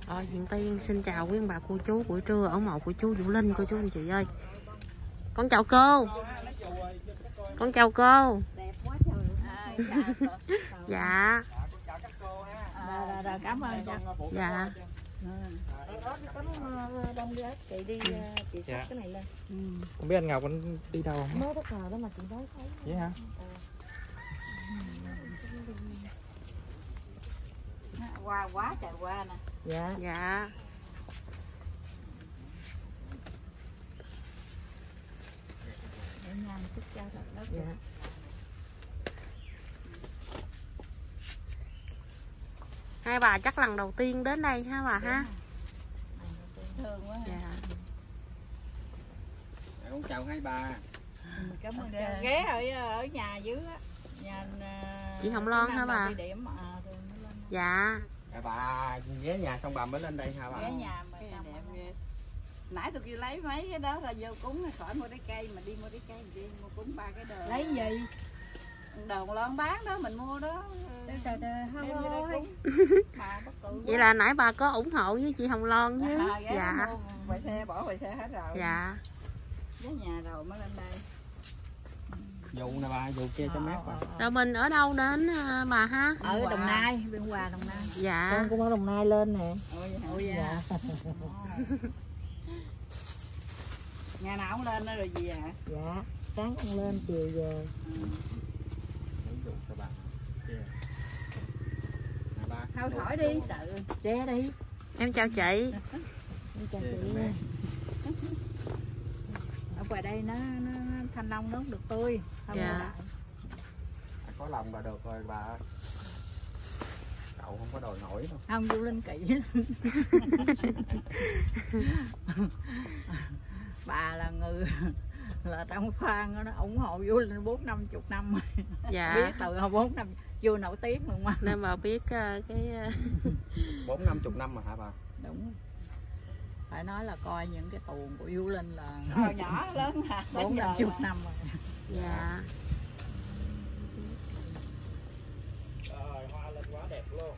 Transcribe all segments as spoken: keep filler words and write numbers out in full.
Rồi Hiện Tiên xin chào quý ông bà cô chú buổi trưa ở mộ của chú Vũ Linh cô chú anh chị ơi. Con chào cô. Con chào cô. Đẹp quá trời. Dạ. Rồi, rồi, cảm ơn cha. Dạ. Chị đi chị xách cái này lên. Không biết anh Ngọc anh đi đâu không? Mới bất ngờ đó mà chị nói thấy. Vậy hả? Qua quá trời qua nè. Dạ. Dạ. Để nhang chút cha thật đó. Dạ. Hai bà chắc lần đầu tiên đến đây ha bà ha. Thương quá. Dạ. Con chào hai bà. Cảm ơn cha. Ghé ở ở nhà dưới á. Nhà chị Hồng Loan hả bà? Điểm, à, dạ. À, bà ghé nhà xong bà mới lên đây hả bà? Ghé nhà mà đẹp ghê. Nãy tôi kêu lấy mấy cái đó là vô cúng khỏi mua trái cây mà đi mua trái cây đi mua cúng ba cái đồ. Lấy gì? Đồ lon bán đó mình mua đó. Trời trời thôi. Vậy là nãy bà có ủng hộ với chị Hồng Loan chứ? À, dạ. Quay xe bỏ quay xe hết rồi. Dạ. Ghé nhà rồi mới lên đây. Dù nè bà, dù kia cho mát bà. Rồi mình ở đâu đến bà ha? Ở Đồng Nai, Biên Hòa Đồng Nai. Dạ. Con cũng ở Đồng Nai lên nè. Ôi dạ. Ngày nào cũng lên đó rồi gì hả? Dạ, sáng ăn lên chiều về. Dù cho bà. Bà. Thao thổi đi. Ché đi. Em chào chị. Em chào chị. Ở ngoài đây nó, nó thanh long nó được tươi. Dạ. Có lòng bà được rồi bà. Cậu không có đòi nổi đâu. Không, Vũ Linh kỹ. Bà là người là trong khoan nó ủng hộ Vũ Linh bốn năm chục năm rồi. Dạ. Biết từ bốn năm chưa nổi tiếng luôn mà. Nên mà biết uh, cái bốn năm chục năm mà hả bà? Đúng. Phải nói là coi những cái tuồng của Vũ Linh là hồi nhỏ lớn hả? Bốn năm chục năm rồi. Dạ. Trời, hoa lên quá đẹp luôn.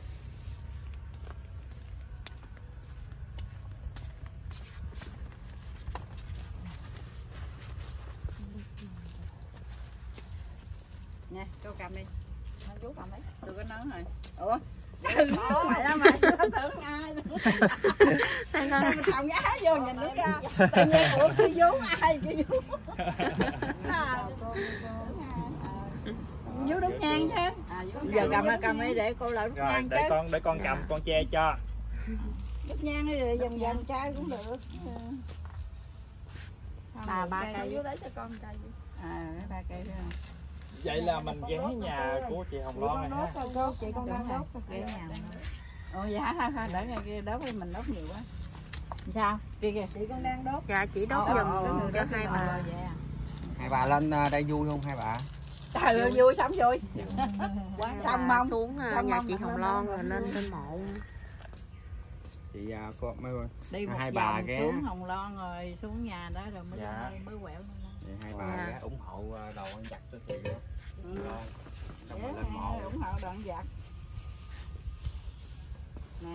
Nha, cho cầm đi. Nó chú cầm đấy. Đừng có nấu rồi. Ủa? Đừng có mày á mày, tưởng ai nữa. Mình thòng giá vô nhìn nó ra. Tự nhiên ủa tôi vú ai cái vú. Vú đốt nhang chứ. Giờ cầm cầm đi để cô lại đốt nhang chứ. Để con để con cầm con che cho. Đốt nhang đi rồi dần dần chai cũng được. Ba ba cây vú lấy cho con cây. À, ba cây đó. Vậy là mình ghé nhà của chị Hồng Loan này ha. Chị con đang đốt ghé nhà. Ồ dạ ha ha, để ngày kia đốt mình đốt nhiều quá. Sao? Kia kìa, chị con đang đốt. Dạ chị đốt giùm cho hai bà. Hai bà lên đây vui không hai bà? Trời ơi vui sống vui. Trong mong xuống nhà chị Hồng Loan rồi lên trên mộ. Chị có mấy đi một hai bà ghé xuống Hồng Loan rồi xuống nhà đó rồi mới dạ. mới quẹo. Vậy hai bà ghé ủng hộ đồ ăn vặt cho chị đó. Ừ. Xong rồi lên mộ ủng hộ đồ ăn vặt. Nè.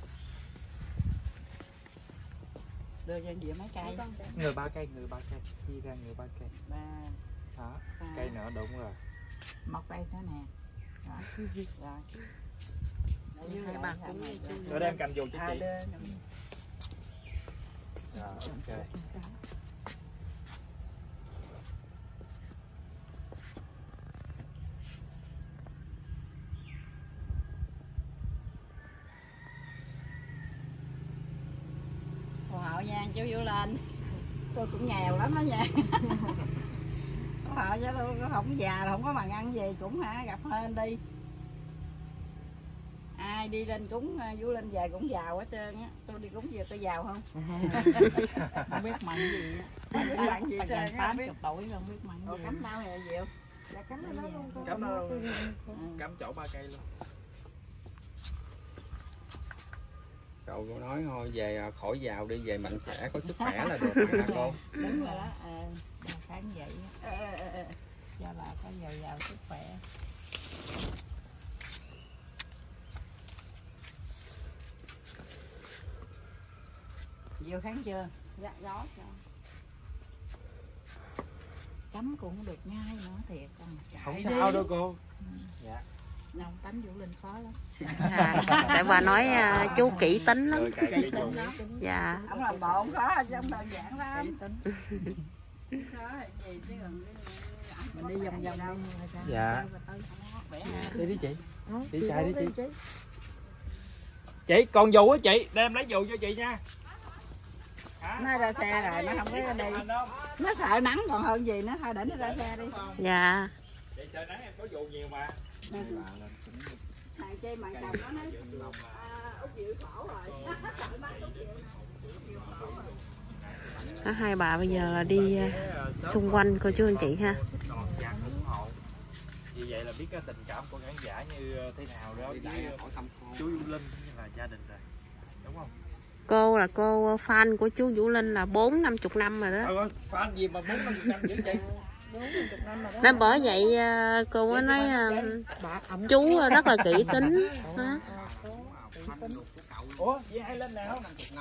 Đưa cho chị mấy cây. Người ba cây, người ba cây, chia ra người ba cây. Ba. Đó, ba. Cây nữa đúng rồi. Một cây nữa nè. Rồi. Rồi. Hai bà cũng Rồi đem cầm dù cho à, chị. đưa. Rồi, ok. Hộ nha chú Vũ Linh. Tôi cũng nghèo lắm đó nha. Hộ chứ tôi không già là không có bằng ăn gì cũng hả gặp hơn đi. Ai đi lên cúng Vũ Linh về cũng giàu hết trơn á. Tôi đi cúng về tôi giàu không? Không biết mặn gì á. Không biết mặn gì trơn á. tám mươi tuổi không biết mặn gì. Cắm bao này Diệu? Dạ cắm nó luôn. Cắm nó luôn. Cắm chỗ ba cây luôn. Cậu cô nói thôi về khỏi giàu đi về mạnh khỏe có sức khỏe là được hả cô? Đúng rồi đó. À, kháng vậy á. À, à, à. Cho bà có giàu giàu sức khỏe. Vô tháng chưa? Dạ đó. Chấm cũng không được nhai nữa thiệt con. Không sao đâu cô. Ừ. Dạ. Nông tánh Vũ Linh khó lắm. À, tại bà nói uh, chú kỹ tính lắm. Kỹ tính đó. Dạ. Ông làm bộ không khó chứ không đơn giản lắm. Kỹ tính. Khó gì chứ còn Mình đi vòng vòng đi. Dạ. Đi đi chị. Đó, Chị chị chạy đi đi chị. Chị còn dù á chị, đem lấy dù cho chị nha. nó ra xe rồi nó không có đi, nó sợ nắng còn hơn gì nữa, thôi để nó ra xe đi. Dạ. Chị sợ nắng em có dù nhiều mà. Thằng chơi mặn chồng nó nói Út Diệu khổ rồi. Sợ nắng Út Diệu Đó, hai bà bây giờ là đi uh, xung quanh cô chú anh chị ha. Vì vậy là biết cái tình cảm của khán giả như thế nào đó với chú Vũ Linh cũng như là gia đình rồi, đúng không? Cô là cô fan của chú Vũ Linh là bốn năm chục năm rồi đó. Ừ, fan gì mà bốn năm chục năm dữ vậy? Nên bởi vậy cô mới nói chú rất là kỹ tính. Đó. Ủa, vậy ai lên nào?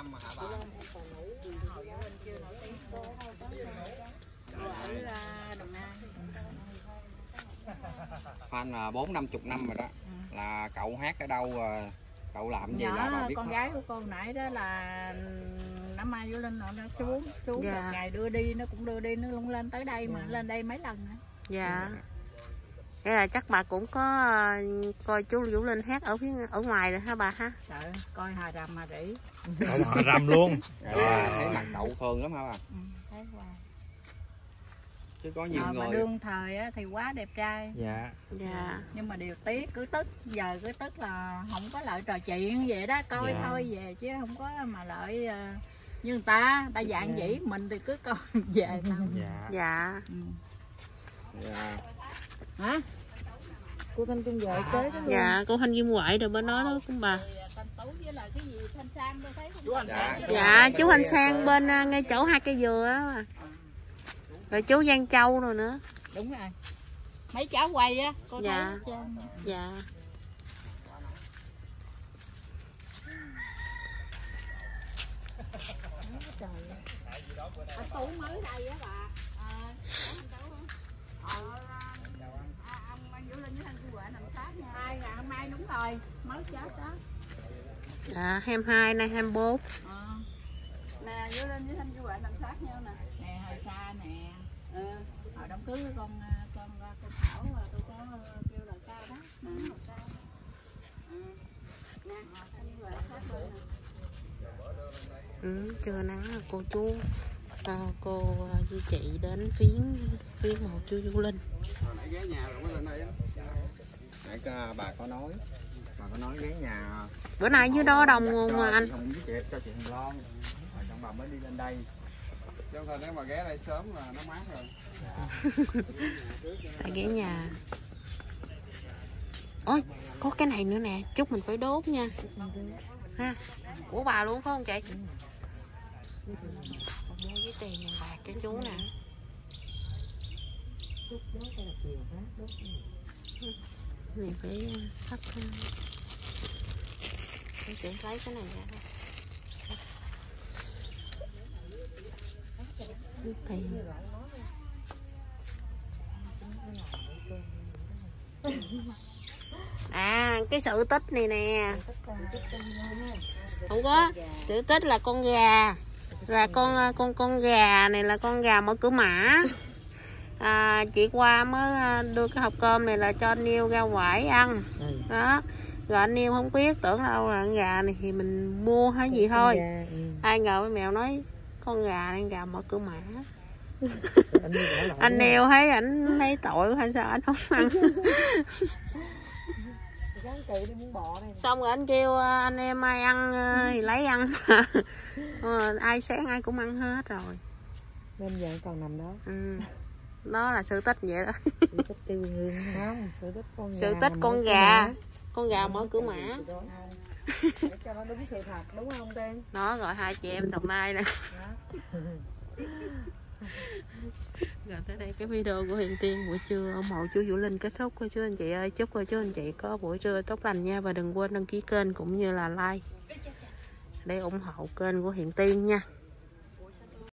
Fan bốn năm chục năm rồi đó. Là cậu hát ở đâu, cậu làm gì là bà biết con hết. gái của cô nãy đó là năm Mai Vũ Linh nó xuống xuống Dạ. một ngày đưa đi nó cũng đưa đi, nó cũng lên tới đây mà lên đây mấy lần nữa. Dạ. Thế là chắc bà cũng có coi chú Vũ Linh hát ở phía ở ngoài rồi hả bà ha? Sợ coi Hà Rầm Hà Rỉ. Hà Rầm luôn. À, thấy mặt cậu thường lắm hả bà? Ừ, thấy qua. Chứ có nhiều Rồi người. mà đương thời á, thì quá đẹp trai. Dạ. Dạ. Nhưng mà điều tiếc cứ tức, giờ cứ tức là không có lợi trò chuyện vậy đó, coi Dạ. thôi về chứ không có mà lợi uh, như người ta, ta dạng dĩ mình thì cứ coi về thôi. Dạ. Dạ. Ừ. Dạ. Hả? Cô Thanh Kim Gợi kế đó. Dạ, cô Thanh Kim Ngoại rồi bên đó đó cũng bà. Thanh Tú với là cái gì Thanh Sang tôi thấy Chú Anh Sang. Dạ, chú Thanh Sang bên uh, ngay chỗ hai cây dừa á bà. Rồi chú Giang Châu rồi nữa. đúng rồi, mấy cháu quay á cô Dạ. thấy chưa? Dạ. Anh Tú mới đây á bà. À, ông anh Vũ Linh với anh Cô Huệ nằm sát nha. Hai ngày hôm nay đúng rồi, mới chết đó. Dạ, hai mươi hai nay hai mươi bốn. Ờ. Nè, Vũ Linh với Thanh Kim Gợi nằm sát nhau nè. Nè hơi xa nè. Ừ. Hồi đám cưới với con con con Thảo là tôi có kêu là cao đó. Ừ. Cao. Ừ. Nè, Thanh Kim Gợi sát bên nè. Ừ, trưa nắng cô chú à, cô với chị đến viếng viếng mộ chú Vũ Linh. Hồi nãy ghé nhà rồi mới lên đây á. Nãy bà có nói, bà có nói ghé nhà. Bữa nay dưới đó đông không mà anh? Không với chị, cho chị Hồng Loan. Rồi xong bà mới đi lên đây. Chứ không thôi nếu mà ghé đây sớm là nó mát rồi. Tại ghé nhà. Ôi, có cái này nữa nè, chút mình phải đốt nha. Ha, của bà luôn phải không chị? Con mua với tiền vàng bạc cho chú nè. Mình phải sắp để chị lấy cái này ra. Tiền. À, cái sự tích này nè. Không có, sự tích là con gà. Là con con con gà này là con gà mở cửa mã. À, chị qua mới đưa cái hộp cơm này là cho anh Niêu ra quải ăn. Đó. Rồi anh Niêu không biết, tưởng đâu là con gà này thì mình mua hay gì thôi. Ai ngờ mấy mèo nói con gà này gà mở cửa mã. Anh Niêu thấy ảnh lấy tội hay sao anh không ăn. Xong rồi anh kêu anh em ai ăn thì lấy ăn. Ờ, ai sáng ai cũng ăn hết rồi. Nên giờ còn nằm đó. Ừ. Đó là sự tích vậy đó. Sự tích tiêu hương không? Sự tích con Sự gà. tích con gà. Con gà mở cửa mã. Để cho nó đúng sự thật đúng không Tiên? Đó rồi hai chị em Đồng Nai nè. Rồi tới đây cái video của Hiền Tiên buổi trưa ở mộ chú Vũ Linh kết thúc cô chú anh chị ơi. Chúc cô chú anh chị có buổi trưa tốt lành nha. Và đừng quên đăng ký kênh cũng như là like để ủng hộ kênh của Hiền Tiên nha.